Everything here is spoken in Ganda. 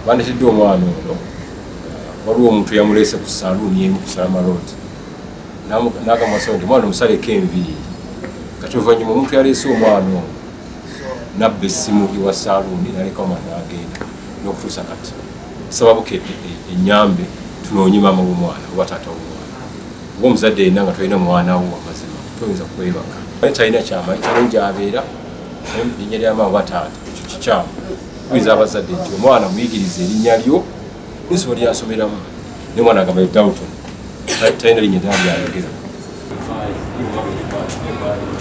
bandetedde omwana ono waliwo omuntu yamulese ku saluuni emu ku Salama Road n'agamwasa nti omwana omusaleko enviiri kati oluvannyuma omuntu yaleese omwana ono nabba essimu ewa saluuni naleka omwana n'agenda n'okutuusa kati saba bukedde ennyambe tunoonye maama w'omwana oba taata w'omwana oba omuzadde yenna nga tolina mwana wo amazima toyinza kwebaka naye talina kyamaanyi talina gy'abeera erinnya lya maama oba taata ekyo kikyamu kuyinza abazadde nti omwana muyigiriza erinnya lyo n'essomo lyasomeramu naye omwana agamba Dalton talina linnya ddala lyayogera